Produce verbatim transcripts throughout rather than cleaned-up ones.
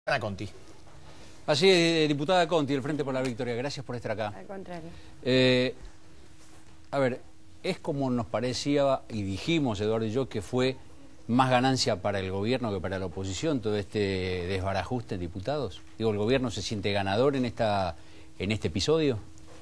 A Conti. Así es, diputada Conti, el Frente por la Victoria, gracias por estar acá. Al contrario. Eh, a ver, es como nos parecía y dijimos, Eduardo y yo, que fue más ganancia para el gobierno que para la oposición todo este desbarajuste en diputados. Digo, ¿el gobierno se siente ganador en, esta, en este episodio?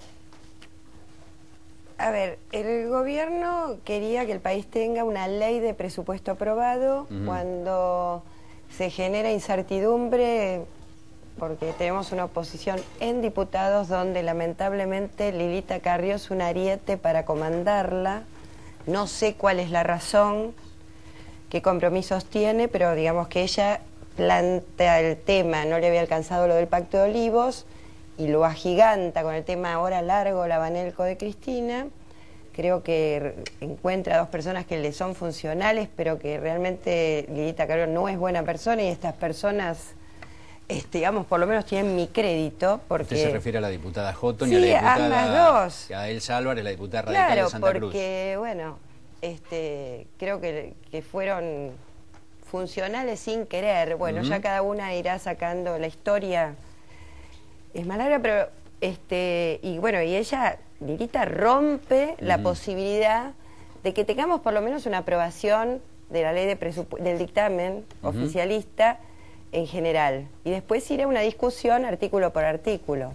A ver, el gobierno quería que el país tenga una ley de presupuesto aprobado. Uh-huh. Cuando se genera incertidumbre, porque tenemos una oposición en diputados donde lamentablemente Lilita Carrió es un ariete para comandarla. No sé cuál es la razón, qué compromisos tiene, pero digamos que ella plantea el tema, no le había alcanzado lo del Pacto de Olivos, y lo agiganta con el tema ahora largo, la Banelco de Cristina. Creo que encuentra a dos personas que le son funcionales, pero que realmente Lilita Carrió no es buena persona, y estas personas, este, digamos, por lo menos tienen mi crédito. Porque... ¿Usted se refiere a la diputada Houghton sí, y a la diputada... ambas dos. A Elsa Álvarez, la diputada radical claro, de Santa Cruz? Claro, porque, bueno, este, creo que, que fueron funcionales sin querer. Bueno, uh-huh. Ya cada una irá sacando la historia. Es más larga, pero... este y bueno, y ella... Lilita rompe uh-huh. la posibilidad de que tengamos por lo menos una aprobación de la ley de presupuesto, del dictamen uh-huh. oficialista en general. Y después irá una discusión artículo por artículo.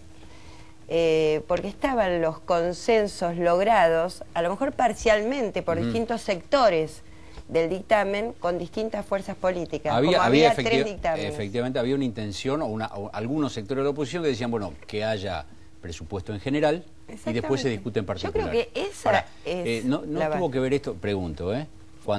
Eh, porque estaban los consensos logrados, a lo mejor parcialmente, por uh-huh. distintos sectores del dictamen, con distintas fuerzas políticas. Había, Como había, había tres dictámenes. Efectivamente, había una intención, o, una, o algunos sectores de la oposición que decían, bueno, que haya presupuesto en general y después se discute en particular. Yo creo que esa Ahora, es eh, no, no la tuvo base. que ver esto, pregunto, ¿eh?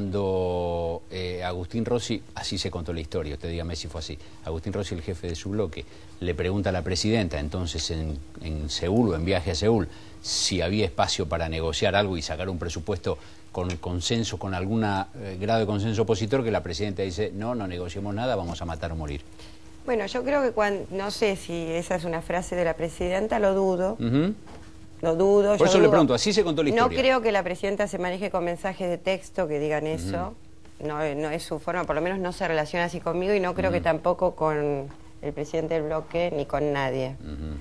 Cuando eh, Agustín Rossi, así se contó la historia, usted dígame si fue así, Agustín Rossi, el jefe de su bloque, le pregunta a la presidenta, entonces en, en Seúl o en viaje a Seúl, si había espacio para negociar algo y sacar un presupuesto con consenso, con algún eh, grado de consenso opositor, que la presidenta dice, no, no negociemos nada, vamos a matar o morir. Bueno, yo creo que cuando, no sé si esa es una frase de la presidenta, lo dudo. Uh-huh. Lo dudo. Por yo eso dudo. le pregunto, así se contó la historia. No creo que la presidenta se maneje con mensajes de texto que digan eso. Uh-huh. no, no es su forma, por lo menos no se relaciona así conmigo, y no creo uh-huh. que tampoco con el presidente del bloque ni con nadie. Uh-huh.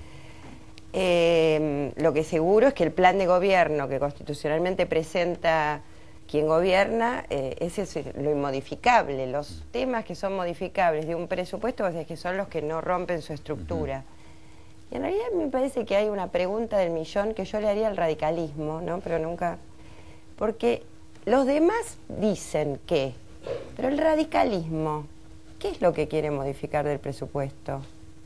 eh, lo que seguro es que el plan de gobierno que constitucionalmente presenta quien gobierna, eh, ese es lo inmodificable. Los temas que son modificables de un presupuesto, o sea, que son los que no rompen su estructura. Uh-huh. Y en realidad me parece que hay una pregunta del millón que yo le haría al radicalismo, ¿no? Pero nunca... Porque los demás dicen que, pero el radicalismo, ¿qué es lo que quiere modificar del presupuesto?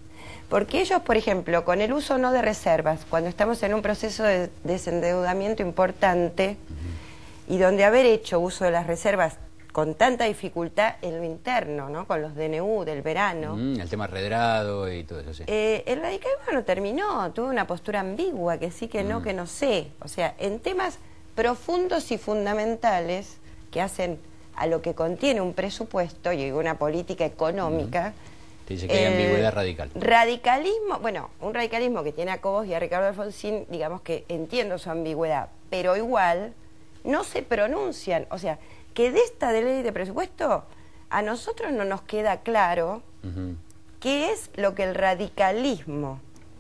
Porque ellos, por ejemplo, con el uso no de reservas, cuando estamos en un proceso de desendeudamiento importante, uh-huh. y donde haber hecho uso de las reservas con tanta dificultad en lo interno, ¿no? Con los D N U del verano. Mm, el tema redrado y todo eso, sí. Eh, el radicalismo no terminó, tuvo una postura ambigua, que sí, que no, mm. que no sé. O sea, en temas profundos y fundamentales que hacen a lo que contiene un presupuesto y una política económica. Mm. Te dice que hay ambigüedad radical. Radicalismo, bueno, un radicalismo que tiene a Cobos y a Ricardo Alfonsín, digamos que entiendo su ambigüedad, pero igual no se pronuncian. O sea, que de esta de ley de presupuesto a nosotros no nos queda claro uh-huh. qué es lo que el radicalismo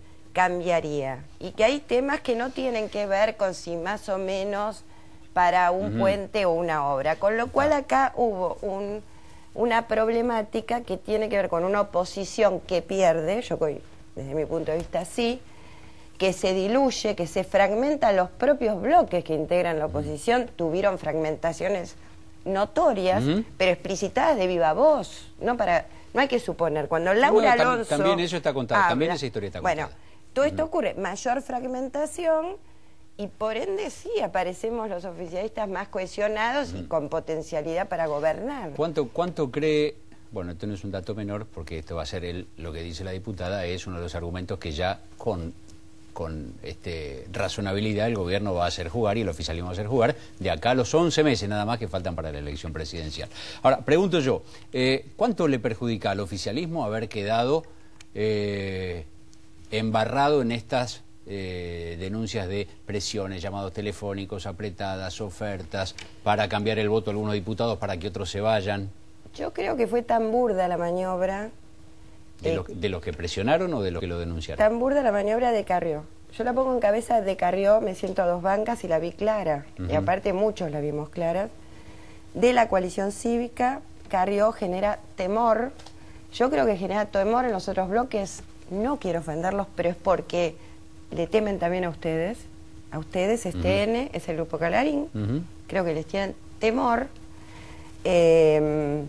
cambiaría, y que hay temas que no tienen que ver con si más o menos para un uh-huh. puente o una obra, con lo cual acá hubo un, una problemática que tiene que ver con una oposición que pierde, yo desde mi punto de vista sí, que se diluye, que se fragmentan. Los propios bloques que integran la oposición tuvieron fragmentaciones notorias, uh-huh. pero explicitadas de viva voz, no para, no hay que suponer. Cuando Laura bueno, Alonso también eso está contado, habla, también esa historia está contada. Bueno, todo esto uh-huh. ocurre, mayor fragmentación, y por ende sí aparecemos los oficialistas más cohesionados uh-huh. y con potencialidad para gobernar. ¿Cuánto, cuánto cree? Bueno, esto no es un dato menor, porque esto va a ser el, lo que dice la diputada, es uno de los argumentos que ya con con este, razonabilidad el gobierno va a hacer jugar y el oficialismo va a hacer jugar de acá a los once meses nada más que faltan para la elección presidencial. Ahora, pregunto yo, eh, ¿cuánto le perjudica al oficialismo haber quedado eh, embarrado en estas eh, denuncias de presiones, llamados telefónicos, apretadas, ofertas, para cambiar el voto a algunos diputados para que otros se vayan? Yo creo que fue tan burda la maniobra ¿De, eh, lo, ¿De los que presionaron o de los que lo denunciaron? Tan burda la maniobra de Carrió. Yo la pongo en cabeza de Carrió, me siento a dos bancas y la vi clara. Uh-huh. Y aparte muchos la vimos clara. De la coalición cívica, Carrió genera temor. Yo creo que genera temor en los otros bloques. No quiero ofenderlos, pero es porque le temen también a ustedes. A ustedes, S T N, uh-huh. es el grupo Clarín. Uh-huh. Creo que les tienen temor. Eh,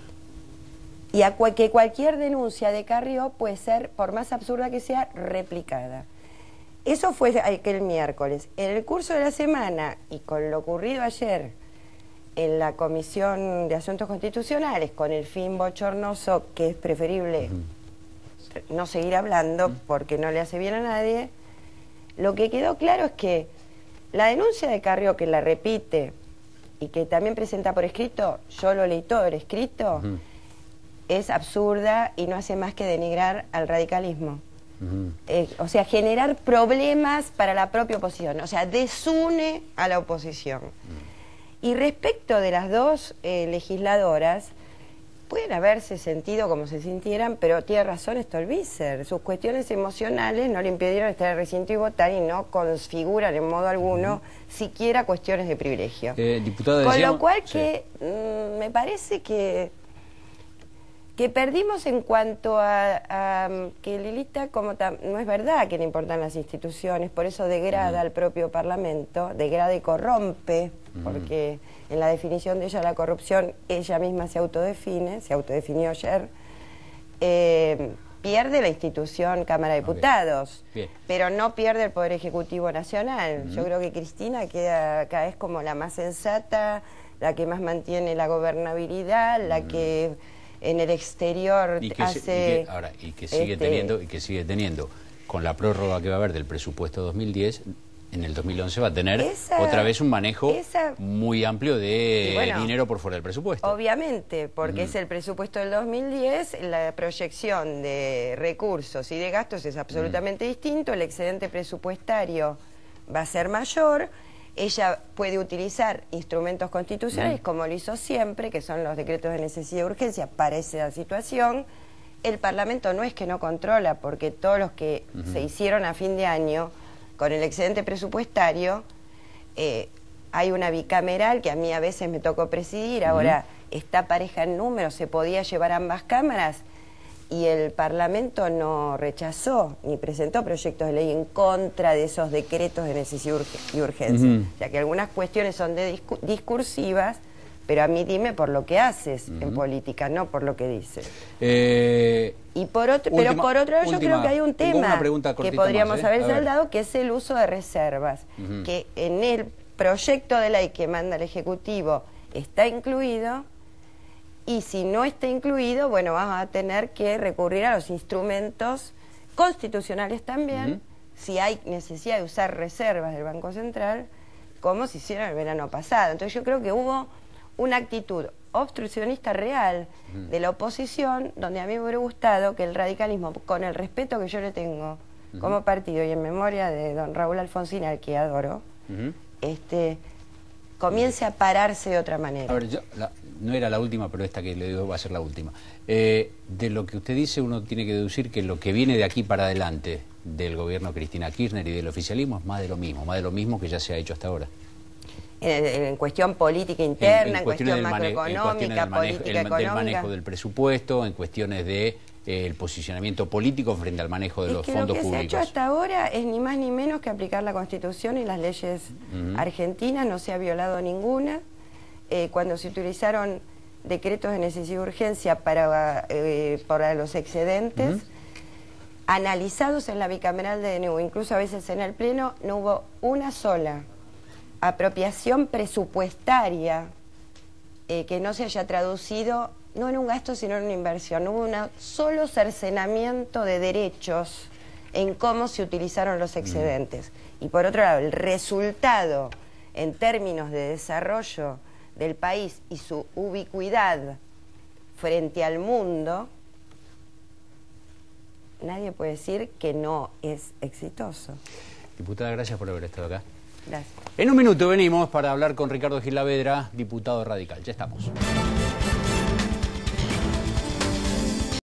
y a cual, que cualquier denuncia de Carrió puede ser, por más absurda que sea, replicada. Eso fue aquel miércoles. En el curso de la semana, y con lo ocurrido ayer en la Comisión de Asuntos Constitucionales, con el fin bochornoso que es preferible uh-huh. no seguir hablando uh-huh. porque no le hace bien a nadie, lo que quedó claro es que la denuncia de Carrió, que la repite y que también presenta por escrito, yo lo leí todo por escrito, uh-huh. es absurda y no hace más que denigrar al radicalismo. Uh-huh. eh, o sea, generar problemas para la propia oposición, o sea, desune a la oposición. Uh-huh. Y respecto de las dos eh, legisladoras, pueden haberse sentido como se sintieran, pero tiene razón Stolbizer, sus cuestiones emocionales no le impidieron estar en el recinto y votar y no configuran en modo alguno uh-huh. siquiera cuestiones de privilegio. Eh, diputada, Con decíamos, lo cual sí. que mm, me parece que que perdimos en cuanto a, a que Lilita, como tam, no es verdad que le importan las instituciones, por eso degrada uh-huh. al propio Parlamento, degrada y corrompe, uh-huh. porque en la definición de ella la corrupción, ella misma se autodefine, se autodefinió ayer, eh, pierde la institución Cámara de Diputados, okay. pero no pierde el Poder Ejecutivo Nacional. Uh-huh. Yo creo que Cristina queda acá es como la más sensata, la que más mantiene la gobernabilidad, la uh-huh. que en el exterior y que, hace... y que, ahora, y que sigue este, teniendo, y que sigue teniendo, con la prórroga que va a haber del presupuesto dos mil diez, en el dos mil once va a tener esa, otra vez un manejo esa, muy amplio de bueno, dinero por fuera del presupuesto. Obviamente, porque uh-huh. es el presupuesto del dos mil diez, la proyección de recursos y de gastos es absolutamente uh-huh. distinto, el excedente presupuestario va a ser mayor. Ella puede utilizar instrumentos constitucionales, uh-huh. como lo hizo siempre, que son los decretos de necesidad y urgencia para esa situación. El Parlamento no es que no controla, porque todos los que uh-huh. se hicieron a fin de año con el excedente presupuestario, eh, hay una bicameral que a mí a veces me tocó presidir, uh-huh. ahora está pareja en número, se podía llevar ambas cámaras, y el Parlamento no rechazó ni presentó proyectos de ley en contra de esos decretos de necesidad y urgencia. Uh-huh. O sea que algunas cuestiones son de discu discursivas, pero a mí dime por lo que haces uh-huh. en política, no por lo que dices. Eh, y por otro, última, pero por otro lado yo creo que hay un tema que podríamos más, ¿eh? haber a saldado, ver. que es el uso de reservas, uh-huh. que en el proyecto de ley que manda el Ejecutivo está incluido. Y si no está incluido, bueno, vamos a tener que recurrir a los instrumentos constitucionales también, uh-huh. si hay necesidad de usar reservas del Banco Central, como se hicieron el verano pasado. Entonces yo creo que hubo una actitud obstruccionista real uh-huh. de la oposición, donde a mí me hubiera gustado que el radicalismo, con el respeto que yo le tengo uh-huh. como partido y en memoria de don Raúl Alfonsín, al que adoro, uh-huh. este... comience a pararse de otra manera. A ver, yo, la, no era la última, pero esta que le digo va a ser la última. Eh, de lo que usted dice, uno tiene que deducir que lo que viene de aquí para adelante del gobierno Cristina Kirchner y del oficialismo es más de lo mismo, más de lo mismo que ya se ha hecho hasta ahora. En, en cuestión política interna, en, en, en cuestión macroeconómica, macroeconómica, política del, económica. Del manejo del presupuesto, en cuestiones de eh, el posicionamiento político frente al manejo de es los que fondos públicos. Lo que públicos. se ha hecho hasta ahora es ni más ni menos que aplicar la Constitución y las leyes uh-huh. argentinas, no se ha violado ninguna. Eh, cuando se utilizaron decretos de necesidad y urgencia para, eh, para los excedentes, uh-huh. analizados en la bicameral de D N U, incluso a veces en el Pleno, no hubo una sola apropiación presupuestaria eh, que no se haya traducido no en un gasto sino en una inversión. No hubo un solo cercenamiento de derechos en cómo se utilizaron los excedentes. Mm. Y por otro lado, el resultado en términos de desarrollo del país y su ubicuidad frente al mundo, nadie puede decir que no es exitoso. Diputada, gracias por haber estado acá. Gracias. En un minuto venimos para hablar con Ricardo Gilavedra, diputado radical. Ya estamos.